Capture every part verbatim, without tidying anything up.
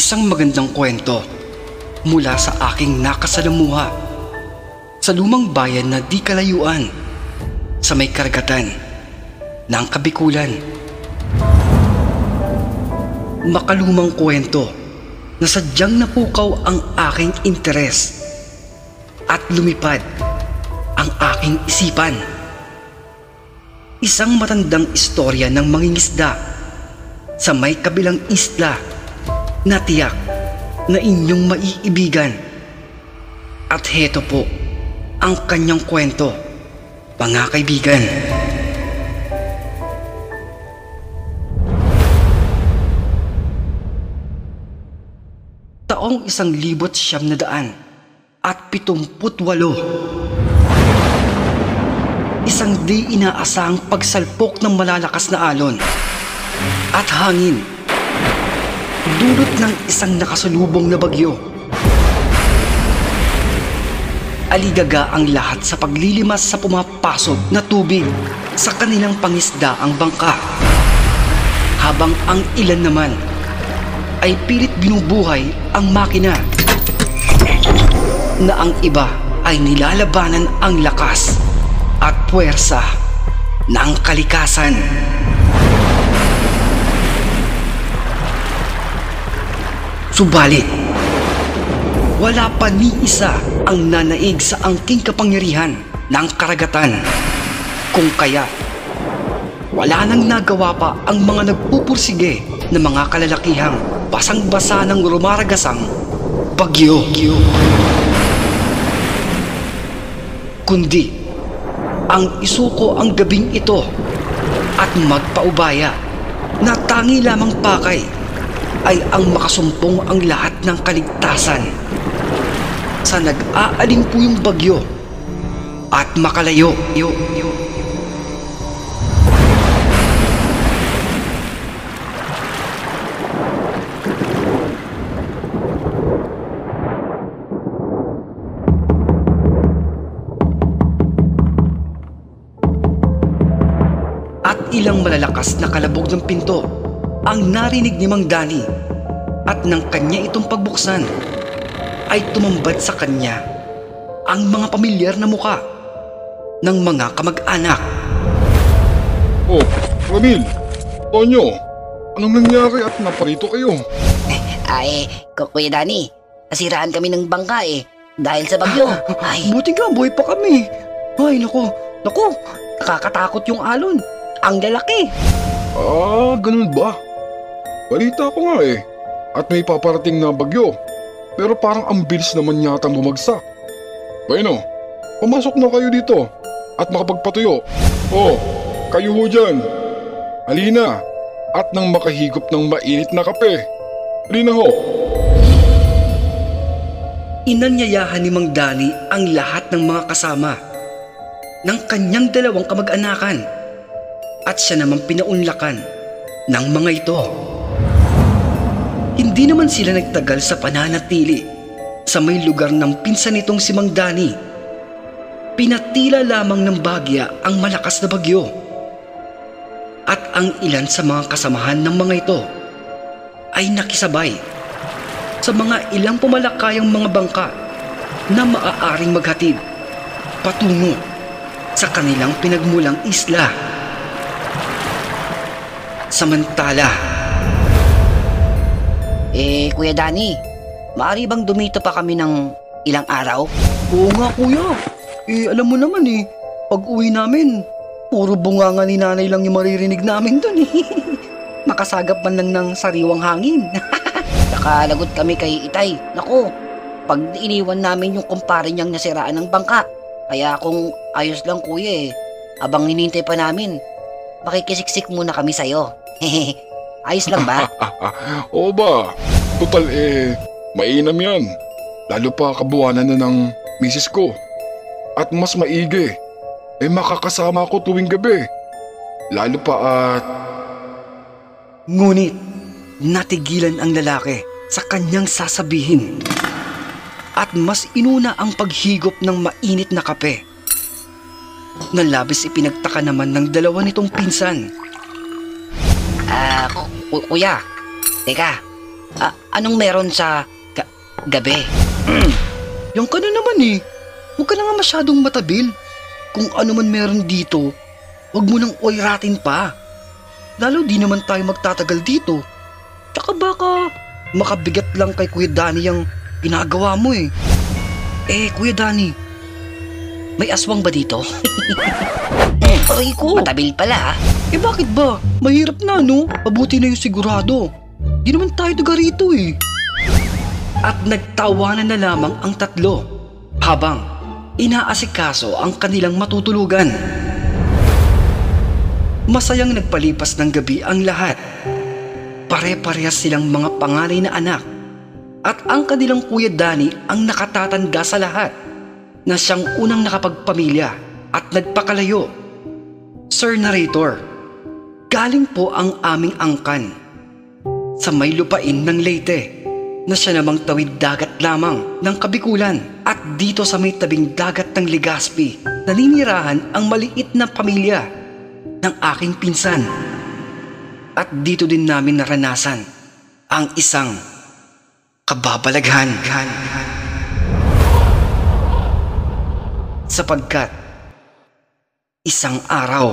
Isang magandang kwento mula sa aking nakasalamuha sa lumang bayan na di kalayuan sa may karagatan ng Kabikulan. Makalumang kwento na sadyang napukaw ang aking interes at lumipad ang aking isipan. Isang matandang istorya ng mangingisda sa may kabilang isla na tiyak na inyong maiibigan. At heto po ang kanyang kwento, mga kaibigan. Taong isang libot siyam na daan at pitumput walo. Isang di inaasahang pagsalpok ng malalakas na alon at hangin, dulot ng isang nakasalubong na bagyo. Aligaga ang lahat sa paglilimas sa pumapasok na tubig sa kanilang pangisdaang bangka, habang ang ilan naman ay pilit binubuhay ang makina, na ang iba ay nilalabanan ang lakas at puwersa ng kalikasan. Subalit, wala pa ni isa ang nanaig sa angking kapangyarihan ng karagatan, kung kaya wala nang nagawa pa ang mga nagpupursige ng mga kalalakihang basang-basa ng rumaragasang bagyo. Kundi ang isuko ang gabing ito at magpaubaya na tangi lamang pakay ay ang makasumpong ang lahat ng kaligtasan sa nag-aaling bagyo at makalayo. Yo, yo. At ilang malalakas na kalabog ng pinto ang narinig ni Mang Dani, at nang kanya itong pagbuksan ay tumambad sa kanya ang mga pamilyar na muka ng mga kamag-anak. Oh, Ramil, Tonyo, anong nangyari at naparito kayo? Ay, Kuya Dani, nasiraan kami ng bangka eh, dahil sa bagyo. Ay, Buti nga, buhay pa kami. Ay, naku, naku, nakakatakot yung alon. Ang lalaki. Ah, ganun ba? Balita ko nga eh, at may paparating na bagyo. Pero parang ang bilis naman yata bumagsak. Bueno, pumasok na kayo dito at makapagpatuyo. Oh, kayo ho dyan. Halina, at nang makahigop ng mainit na kape. Halina ho. Inanyayahan ni Mang Dani ang lahat ng mga kasama ng kanyang dalawang kamag-anakan, at siya naman pinaunlakan ng mga ito. Hindi naman sila nagtagal sa pananatili sa may lugar ng pinsan nitong si Mang Dani. Pinatila lamang ng bagya ang malakas na bagyo, at ang ilan sa mga kasamahan ng mga ito ay nakisabay sa mga ilang pumalakayang mga bangka na maaaring maghatid patungo sa kanilang pinagmulang isla. Samantala, eh Kuya Dani, maaari bang dumito pa kami ng ilang araw? oo nga kuya, eh alam mo naman eh, pag uwi namin, puro bunganga ni nanay lang yung maririnig namin dun eh. Makasagap man lang ng sariwang hangin. Nakalagot kami kay Itay. Naku, pag iniwan namin yung kumpare niyang nasiraan ng bangka. Kaya kung ayos lang kuya eh, abang hinintay pa namin, makikisiksik muna kami sa'yo. Ayos lang ba? Oo ba? Total eh, mainam yan. Lalo pa kabuwanan na ng misis ko. At mas maigi, eh makakasama ako tuwing gabi. Lalo pa at... Ngunit natigilan ang lalaki sa kanyang sasabihin, at mas inuna ang paghigop ng mainit na kape, na labis ipinagtaka naman ng dalawa nitong pinsan. Ah, ku- ku- kuya, teka, Ah, anong meron sa ga- gabi? Yang ka na naman eh. Huwag ka na nga masyadong matabil. Kung ano man meron dito, huwag mo nang oiratin pa. Lalo di naman tayo magtatagal dito. Tsaka baka makabigat lang kay Kuya Danny yung ginagawa mo eh. Eh, Kuya Danny, may aswang ba dito? Aray ko! Matabil pala ah. Eh bakit ba? Mahirap na no? Mabuti na yung sigurado. Di naman tayo taga rito eh. At nagtawanan na lamang ang tatlo habang inaasikaso ang kanilang matutulugan. Masayang nagpalipas ng gabi ang lahat. Pare-parehas silang mga panganay na anak at ang kanilang Kuya Danny ang nakatatanda sa lahat na siyang unang nakapagpamilya at nagpakalayo. Sir Narrator, galing po ang aming angkan sa may lupain ng Leyte na siya namang tawid dagat lamang ng Kabikulan at dito sa may tabing dagat ng Legazpi naninirahan ang maliit na pamilya ng aking pinsan. At dito din namin naranasan ang isang kababalaghan. Sapagkat isang araw,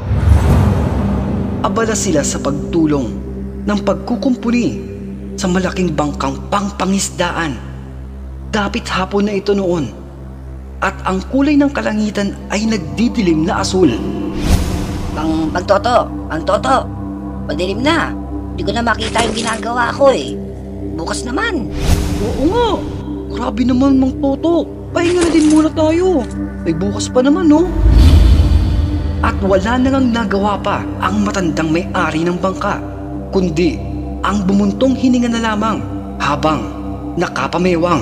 abala sila sa pagtulong ng pagkukumpuni sa malaking bangkang pangpangisdaan. Dapit hapon na ito noon at ang kulay ng kalangitan ay nagdidilim na asul. Mang, Mang Toto, Mang Toto, madilim na. Hindi ko na makita yung ginagawa ko eh. Bukas naman. Oo nga, grabe naman Mang Toto. Pahinga na din muna tayo. May bukas pa naman no? At wala na ngang nagawa pa ang matandang may-ari ng bangka, kundi ang bumuntong hininga na lamang habang nakapamewang.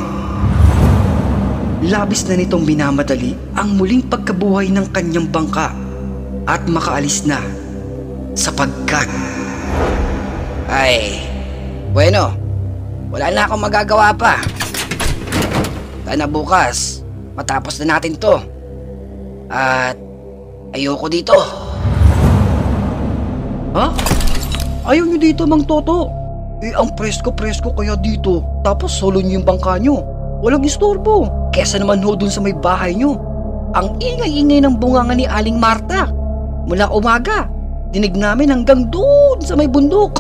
Labis na nitong minamadali ang muling pagkabuhay ng kanyang bangka at makaalis na sapagkat Ay, bueno, wala na akong magagawa pa. Sana bukas, matapos na natin to. At ayoko dito. Ha? Ayaw nyo dito Mang Toto? Eh ang presko-presko kaya dito tapos solo nyo yung bangka nyo. Walang istorbo. Kesa naman ho dun sa may bahay nyo. Ang ingay-ingay ng bunganga ni Aling Marta. Mula umaga, dinig namin hanggang doon sa may bundok.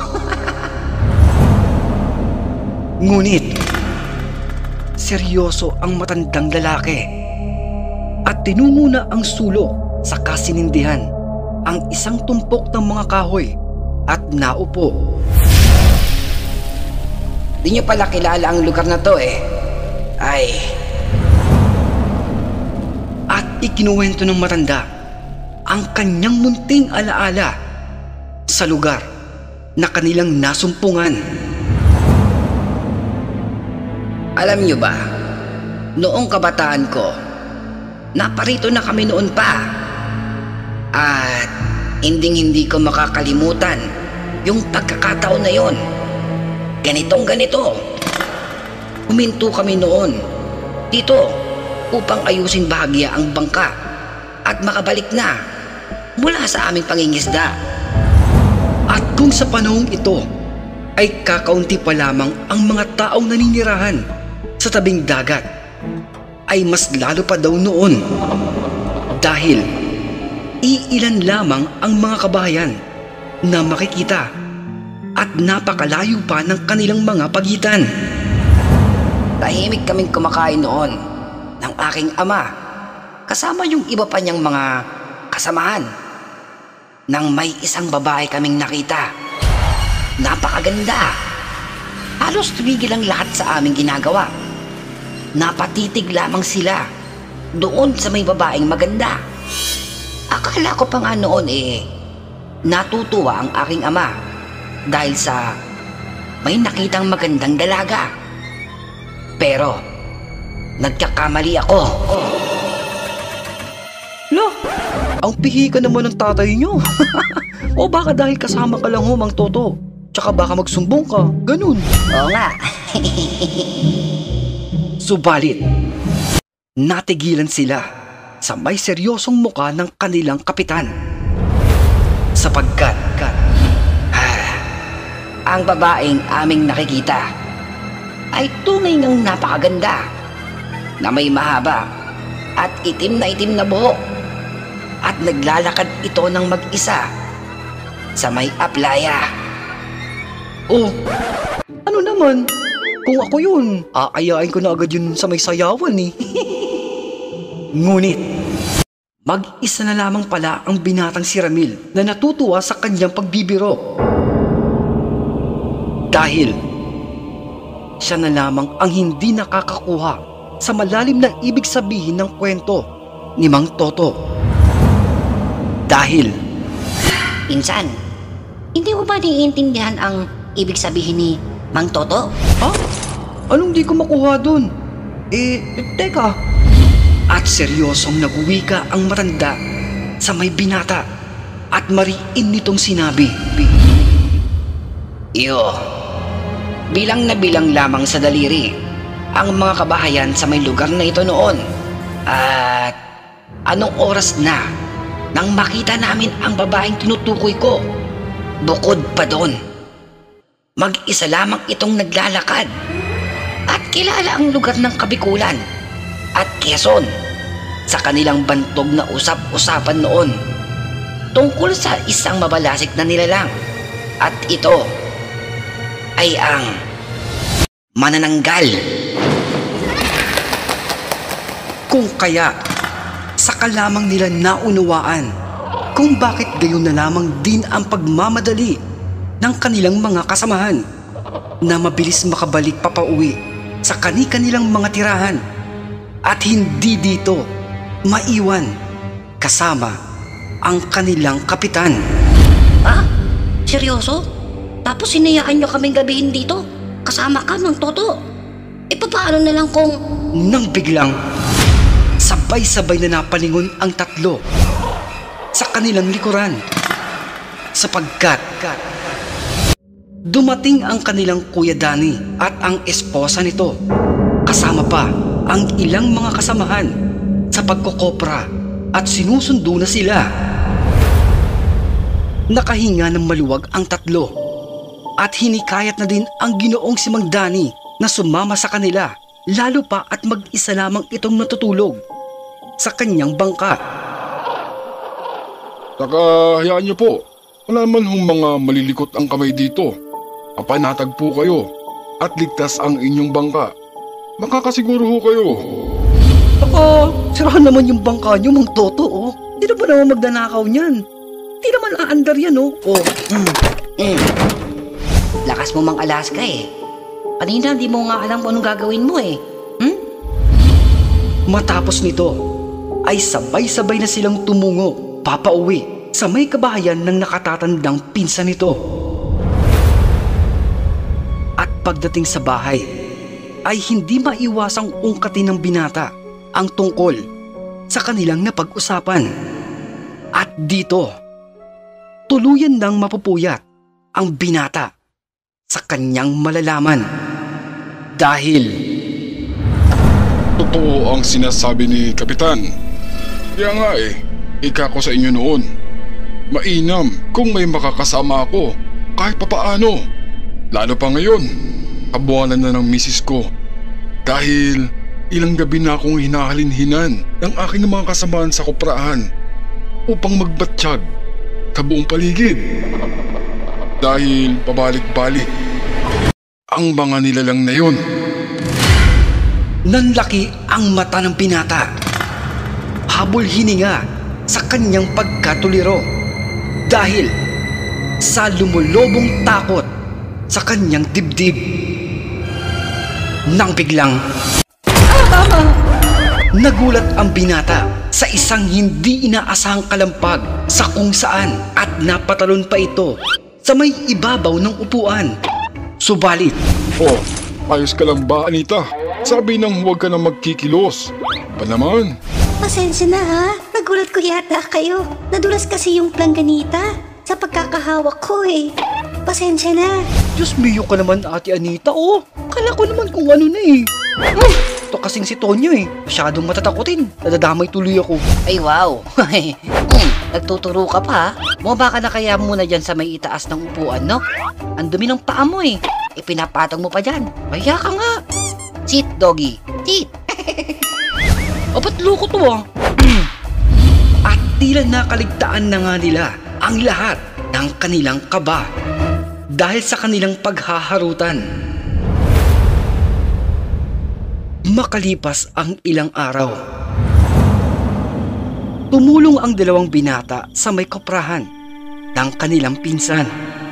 Ngunit, seryoso ang matandang lalaki at tinungo na ang sulok sa kasinindihan ang isang tumpok ng mga kahoy at naupo. Di nyo pala kilala ang lugar na to eh. Ay, At ikinuwento ng matanda ang kanyang munting alaala sa lugar na kanilang nasumpungan. alam nyo ba, noong kabataan ko, naparito na kami noon pa. At hinding-hindi ko makakalimutan yung pagkakataon na yon. Ganitong ganito. Huminto kami noon dito upang ayusin bahagya ang bangka at makabalik na mula sa aming pangingisda. At kung sa panahong ito ay kakaunti pa lamang ang mga taong naninirahan sa tabing dagat, ay mas lalo pa daw noon dahil iilan lamang ang mga kabahayan na makikita at napakalayo pa ng kanilang mga pagitan. Tahimik kaming kumakain noon ng aking ama kasama yung iba pa niyang mga kasamahan nang may isang babae kaming nakita. Napakaganda. Halos tumigil ang lahat sa aming ginagawa. Napatitig lamang sila doon sa may babaeng maganda. Akala ko pa nga noon eh, natutuwa ang aking ama dahil sa may nakitang magandang dalaga. Pero, nagkakamali ako. Lo, ang pihi ka naman ng tatay nyo. O baka dahil kasama ka lang ho, Mang Toto. Tsaka baka magsumbong ka, ganun. Oo nga. Subalit, natigilan sila sa may seryosong muka ng kanilang kapitan. Sapagkat, ah, Ang babaeng aming nakikita ay tunay ngang napakaganda na may mahaba at itim na itim na buhok at naglalakad ito ng mag-isa sa may aplaya. Oh, ano naman? Kung ako yun, aayain ko na agad yun sa may sayawan eh. Ngunit, mag-isa na lamang pala ang binatang si Ramil na natutuwa sa kanyang pagbibiro. Dahil, siya na lamang ang hindi nakakakuha sa malalim na ibig sabihin ng kwento ni Mang Toto. Dahil, Insan, hindi mo ba naiintindihan ang ibig sabihin ni Mang Toto? ha? Anong di ko makuha dun? Eh, eh, teka. At seryosong naguwika ang matanda sa may binata at mariin nitong sinabi. Iyo, bilang na bilang lamang sa daliri ang mga kabahayan sa may lugar na ito noon. At anong oras na nang makita namin ang babaeng tinutukoy ko? Bukod pa doon, mag-isa lamang itong naglalakad at kilala ang lugar ng Kabikulan at Quezon sa kanilang bantog na usap-usapan noon tungkol sa isang mabalasik na nilalang, at ito ay ang manananggal. Kung kaya, saka lamang nila naunawaan kung bakit gayon na lamang din ang pagmamadali ng kanilang mga kasamahan na mabilis makabalik papauwi sa kani-kanilang mga tirahan at hindi dito maiwan kasama ang kanilang kapitan. Ah? Seryoso? Tapos sinayaan nyo kaming gabihin dito? Kasama ka, Mang Toto? E papaano na lang kung... Nang biglang, sabay-sabay na napalingon ang tatlo sa kanilang likuran sapagkat dumating ang kanilang Kuya Danny at ang esposa nito, kasama pa ang ilang mga kasamahan sa pagkokopra, at sinusundo na sila. Nakahinga ng maluwag ang tatlo at hinikayat na din ang Ginoong si Mang Danny na sumama sa kanila, lalo pa at mag-isa lamang itong natutulog sa kanyang bangka. Saka hayaan niyo po, wala man hong mga malilikot ang kamay dito. Kapanatag po kayo at ligtas ang inyong bangka. Makakasiguro ho kayo. Baka sirahan naman yung bangka niyo, Mang Toto, oh. Di na ba naman magdanakaw niyan? Di naman aandar yan, oh. Oh, mm, mm. Lakas mo, Mang Alaska eh. Kanina di mo nga alam kung anong gagawin mo eh. Hmm? Matapos nito, ay sabay-sabay na silang tumungo papauwi sa may kabahayan ng nakatatandang pinsan nito. At pagdating sa bahay, ay hindi maiwasang ungkatin ng binata ang tungkol sa kanilang napag-usapan. At dito, tuluyan nang mapupuyat ang binata sa kanyang malalaman. Dahil Totoo ang sinasabi ni Kapitan. Kaya nga eh, ika ko sa inyo noon. Mainam kung may makakasama ako kahit papaano. Lalo pa ngayon, kabuwanan na ng misis ko. Dahil ilang gabi na akong hinahalin-hinan ng aking mga kasamaan sa koprahan upang magbatsyag sa buong paligid. Dahil pabalik-balik ang mga nilalang na yun. nanlaki ang mata ng binata. Habol hininga sa kanyang pagkatuliro dahil sa lumulobong takot sa kanyang dibdib. Nang biglang nagulat ang binata sa isang hindi inaasahang kalampag sa kung saan at napatalon pa ito sa may ibabaw ng upuan. Subalit, Oh, ayos ka lang ba, Anita? Sabi nang huwag ka na magkikilos. Pa naman? Pasensya na ha, nagulat ko yata kayo. Nadulas kasi yung plangganita sa pagkakahawak ko eh. Pasensya na. Diyos mio ka naman, Ate Anita, oh. Kala ko naman kung ano na eh. to kasing si Tonyo eh. Masyadong matatakotin. Nadadamay tuloy ako. Ay wow. Hmm, nagtuturo ka pa ha? Bumaba ka na kaya muna dyan sa may itaas ng upuan, no? Ang dumi ng paa mo eh. Ipinapatong mo pa dyan. Kaya ka nga. Sit, doggy. Sit. O ba't loko to ah? At tila nakaligtaan na nga nila ang lahat ng kanilang kaba dahil sa kanilang paghaharutan. Makalipas ang ilang araw, tumulong ang dalawang binata sa may koprahan ng kanilang pinsan.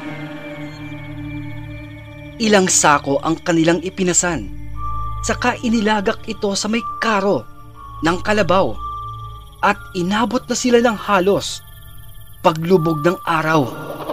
Ilang sako ang kanilang ipinasan, saka inilagak ito sa may karo ng kalabaw at inabot na sila ng halos paglubog ng araw.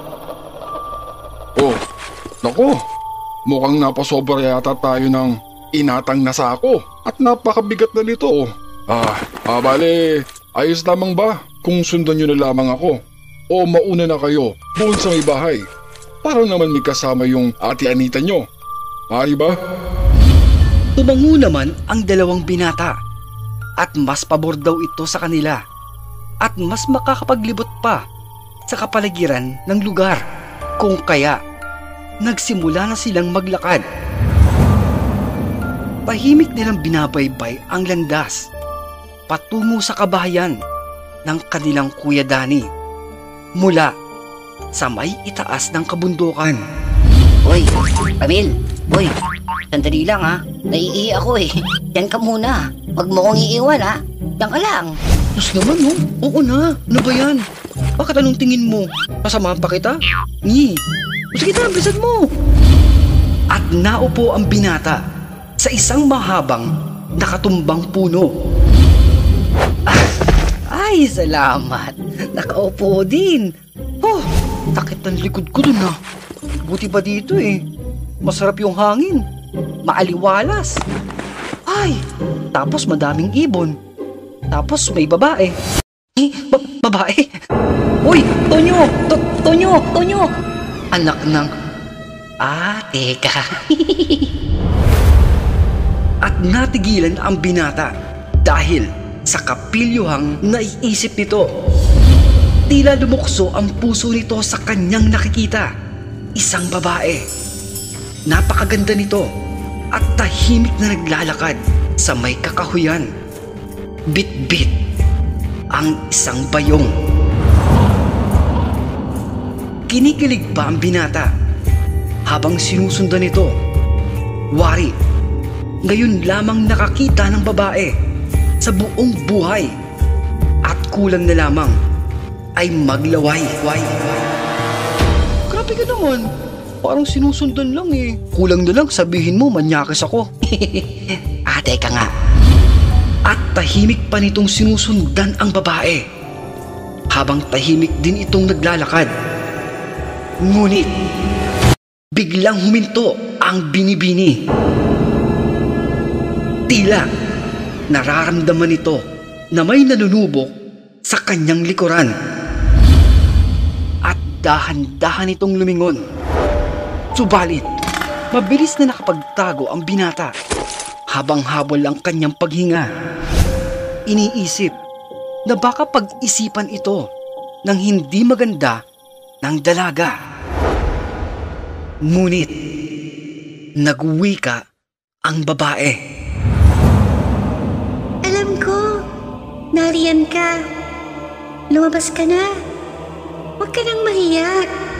Oh, naku, mukhang napasobra yata tayo ng inatang na sako at napakabigat na nito. Oh. Ah, ah, bale, ayos lamang ba kung sundan nyo na lamang ako o mauna na kayo doon sa may bahay para naman may kasama yung ate Anita nyo? Ari ba? Tumango naman ang dalawang binata at mas pabor daw ito sa kanila at mas makakapaglibot pa sa kapaligiran ng lugar, kung kaya nagsimula na silang maglakad. Tahimik nilang binabaybay ang landas patungo sa kabahayan ng kanilang Kuya Dani mula sa may itaas ng kabundukan. Uy, Camille. Uy, sandali lang ha. Naiihi ako eh. Yan ka muna. Huwag mo kong iiwan ha. Yan ka lang. Diyos naman no? Oo na. Ano ba yan? Bakit anong tingin mo? Pasamahan pa kita? Ngi. Sige na, bilisan mo. At naupo ang binata sa isang mahabang nakatumbang puno. Ah, ay, salamat. Nakaupo din. Oh, takit ng likod ko dun ah. Buti pa dito eh. Masarap yung hangin. Maaliwalas. Ay, tapos madaming ibon. Tapos may babae. Eh, ba- babae? Uy, Tonyo! To- Tonyo! Tonyo! Anak ng... Ah, teka. At natigilan ang binata dahil sa kapilyuhang naiisip nito. Tila lumukso ang puso nito sa kanyang nakikita. Isang babae. Napakaganda nito at tahimik na naglalakad sa may kakahuyan. Bit-bit ang isang bayong. Kinikilig pa ang binata habang sinusundan nito. Wari, ngayon lamang nakakita ng babae sa buong buhay at kulang na lamang ay maglaway. Grabe ka naman. Parang sinusundan lang eh. Kulang na lang sabihin mo manyakis ako. Ate ka nga. At tahimik pa nitong sinusundan ang babae habang tahimik din itong naglalakad. Ngunit biglang huminto ang binibini. Tila nararamdaman nito na may nanunubok sa kanyang likuran. At dahan-dahan itong lumingon. Subalit, mabilis na nakapagtago ang binata habang habol ang kanyang paghinga. Iniisip na baka pag-isipan ito ng hindi maganda ng dalaga. Ngunit, nagwika ang babae. Alam ko, nariyan ka. Lumabas ka na. Huwag ka nang mahiya.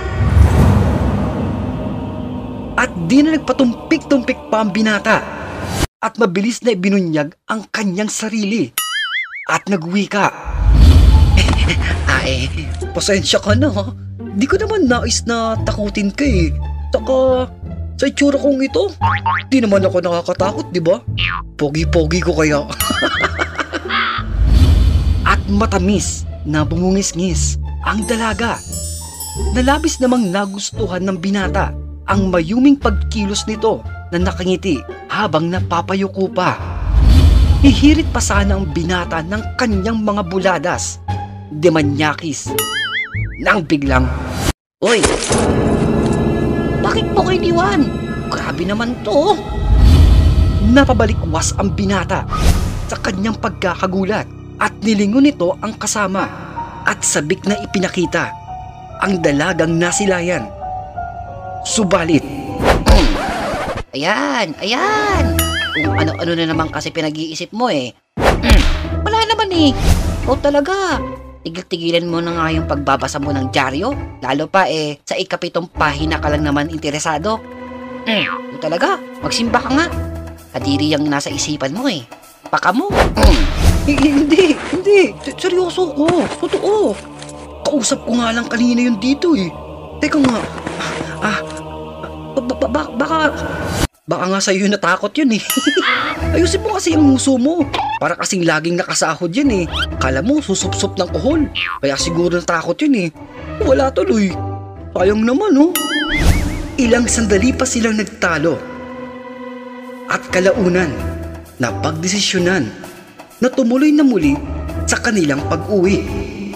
At di na nagpatumpik-tumpik pa ang binata at mabilis na ibinunyag ang kanyang sarili at nagwika. Ay, pasensya ka na ha. Di ko naman nais na takutin ka eh. Saka, sa itsura kong ito, di naman ako nakakatakot, di ba? Pogi-pogi ko kaya. At matamis na bumungis-ngis ang dalaga. Nalabis namang nagustuhan ng binata ang mayuming pagkilos nito na nakangiti habang napapayuko pa. Hihirit pa sana ang binata ng kanyang mga buladas, demanyakis, nang biglang, Uy! Bakit mo kayo iniwan? Grabe naman to. Napabalikwas ang binata sa kanyang pagkakagulat at nilingon nito ang kasama at sabik na ipinakita ang dalagang nasilayan. Subalit, Ayan, ayan. Kung ano-ano na naman kasi pinag-iisip mo eh. Hmm, wala naman eh. O talaga. Tigil-tigilan mo na nga yung pagbabasa mo ng dyaryo. Lalo pa eh, sa ikapitong pahina ka lang naman interesado. Hmm, o talaga, magsimba ka nga. Kadiri yung nasa isipan mo eh. Baka mo. Hmm. Eh, hindi, hindi. S- Seryoso ko. Totoo. Kausap ko nga lang kanina yun dito eh. Teka nga. Ah, ba- ba- ba- baka... Baka nga sa'yo natakot yun eh. Ayusin mo kasi ang muso mo. Para kasing laging nakasahod yun eh. Kala mo susup-sup ng kuhol. Kaya siguro natakot yun eh. Wala tuloy. Sayang naman oh. Ilang sandali pa silang nagtalo. At kalaunan, napagdesisyonan na tumuloy na muli sa kanilang pag-uwi.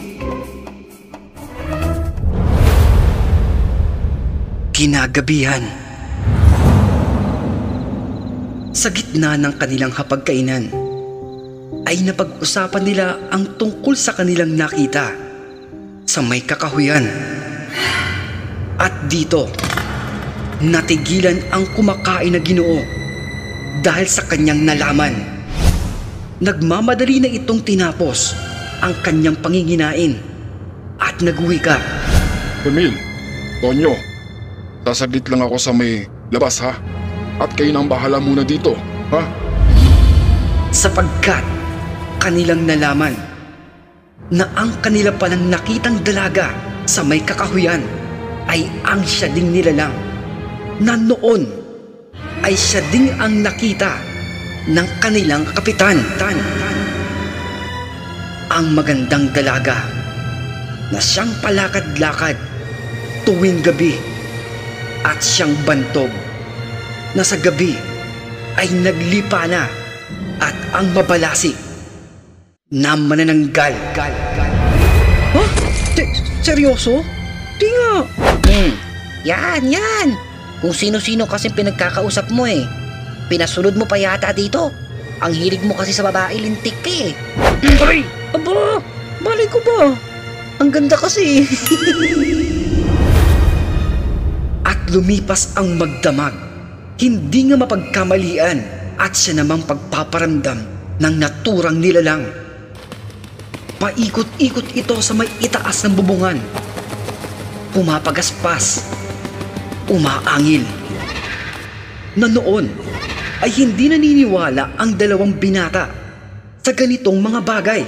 Kinagabihan. Sa gitna ng kanilang hapagkainan, ay napag-usapan nila ang tungkol sa kanilang nakita sa may kakahuyan. At dito, natigilan ang kumakain na Ginoo dahil sa kanyang nalaman. Nagmamadali na itong tinapos ang kanyang panginginain at nagwika. Camille, Tonyo, sasaglit lang ako sa may labas ha? At kayo nang bahala muna dito, ha? Sapagkat kanilang nalaman na ang kanila palang nakitang dalaga sa may kakahuyan ay ang siya ding nilalang na noon ay siya ding ang nakita ng kanilang kapitan. Tan, tan. Ang magandang dalaga na siyang palakad-lakad tuwing gabi at siyang bantog na sa gabi ay naglipa na at ang mabalasik na manananggal. Ha? Se- seryoso? Di nga. Hmm, yan, yan. Kung sino-sino kasi pinagkakausap mo eh. Pinasunod mo pa yata dito. Ang hilig mo kasi sa babae, lintik ka eh. Ay! Aba! Balay ko ba? Ang ganda kasi. At lumipas ang magdamag. Hindi nga mapagkamalian at siya namang pagpaparamdam ng naturang nilalang. Paikot-ikot ito sa may itaas ng bubungan. Pumapagaspas. Umaangil. Na noon ay hindi naniniwala ang dalawang binata sa ganitong mga bagay.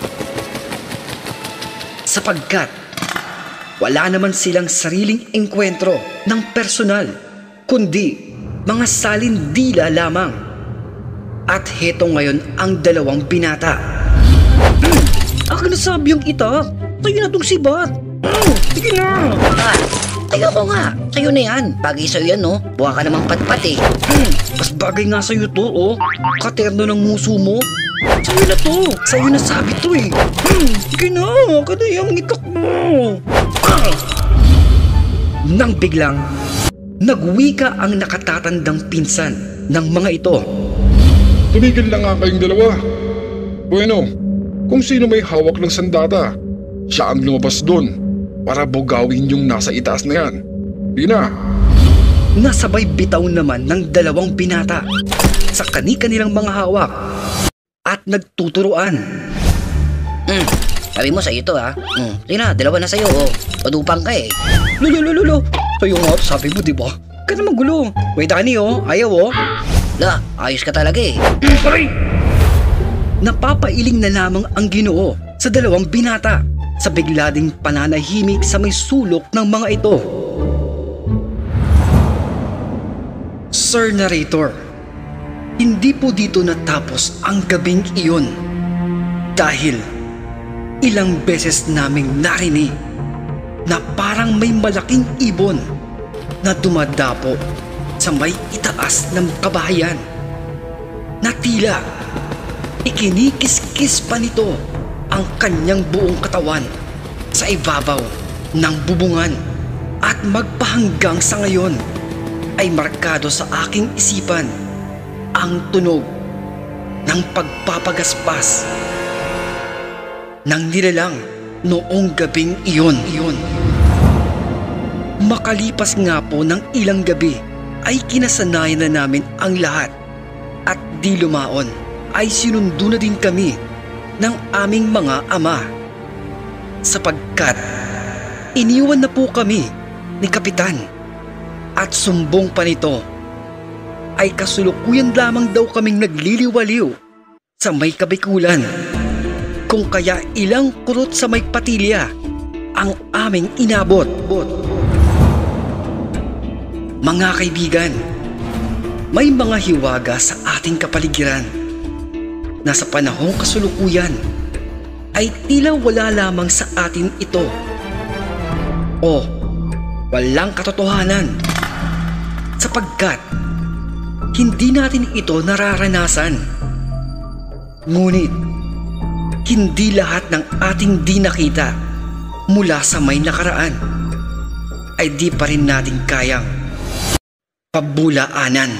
Sapagkat wala naman silang sariling engkwentro ng personal, kundi mga salindila lamang. At heto ngayon ang dalawang binata. Hmm, akin na sabi ang ita. Sa'yo na tong sibat. Hmm, sige na. Ah, ayoko nga. Sa'yo na yan. Bagay sa'yo yan, no? Buha ka namang patpat eh. Hmm, mas bagay nga sa'yo to, oh. Katerno ng muso mo. Sa'yo na to. Sa'yo na sabi to eh. Hmm, sige na. Kanayang ikak mo. Ah. Nang biglang, nagwika ang nakatatandang pinsan ng mga ito. Tumigil lang nga kayong dalawa. Bueno, kung sino may hawak ng sandata, siya ang lumabas doon para bugawin yung nasa itaas na yan. Di na. Nasabay bitaw naman ng dalawang binata sa kani-kanilang mga hawak at nagtuturuan. Hmm, sabi mo sa'yo to ha. Hmm, sige na, dalawa na sa'yo oh. Padupang ka eh. Lolo, lolo, lolo. Sa'yo nga, sabi mo diba? Ka na magulo. Wait, Dani oh, ayaw oh. La, ayos ka talaga eh. Napapailing na lamang ang Ginoo sa dalawang binata sa bigla ding pananahimik sa may sulok ng mga ito. Sir Narrator, hindi po dito natapos ang gabing iyon dahil ilang beses naming narinig na parang may malaking ibon na dumadapo sa may itaas ng kabahayan na tila ikinikis-kis pa nito ang kanyang buong katawan sa ibabaw ng bubungan at magpahanggang sa ngayon ay markado sa aking isipan ang tunog ng pagpapagaspas ng nilalang noong gabing iyon. iyon. Makalipas nga po ng ilang gabi ay kinasanayan na namin ang lahat at di lumaon ay sinundo na din kami ng aming mga ama sapagkat iniwan na po kami ni Kapitan at sumbong pa nito ay kasulukuyan lamang daw kaming nagliliwaliw sa may kabikulan kung kaya ilang kurot sa may patilya ang aming inabot. Mga kaibigan, may mga hiwaga sa ating kapaligiran na sa panahong kasulukuyan ay tila wala lamang sa atin ito o walang katotohanan sapagkat hindi natin ito nararanasan. Ngunit hindi lahat ng ating di nakita mula sa may nakaraan ay di pa rin natin kayang pabulaanan.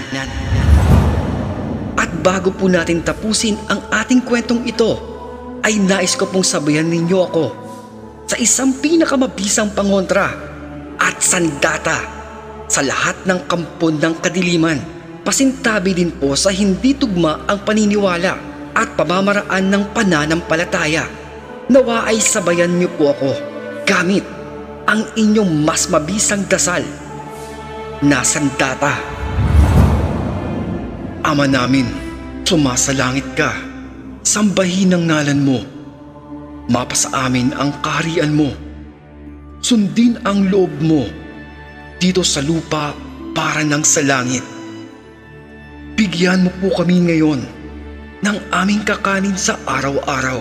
At bago po natin tapusin ang ating kwentong ito, ay nais ko pong sabayan ninyo ako sa isang pinakamabisang pangontra at sandata sa lahat ng kampon ng kadiliman. Pasintabi din po sa hindi tugma ang paniniwala at pamamaraan ng pananampalataya. Nawa ay sabayan niyo po ako gamit ang inyong mas mabisang dasal na sandata. Ama namin, sumasalangit ka, sambahin ang ngalan mo. Mapasa amin ang kaharian mo. Sundin ang loob mo dito sa lupa para ng sa langit. Bigyan mo po kami ngayon ng aming kakanin sa araw-araw.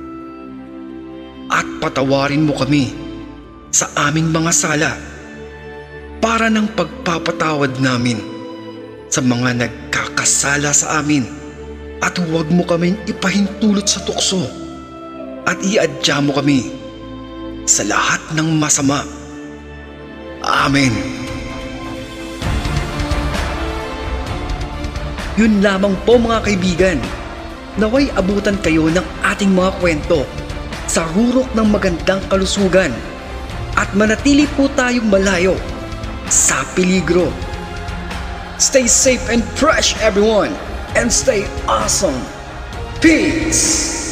At patawarin mo kami sa aming mga sala para ng pagpapatawad namin sa mga nagkakasala sa amin. At huwag mo kaming ipahintulot sa tukso at iadya mo kami sa lahat ng masama. Amen. Yun lamang po mga kaibigan. Naway abutan kayo ng ating mga kwento sa rurok ng magandang kalusugan at manatili po tayong malayo sa peligro. Stay safe and fresh everyone, and stay awesome. Peace!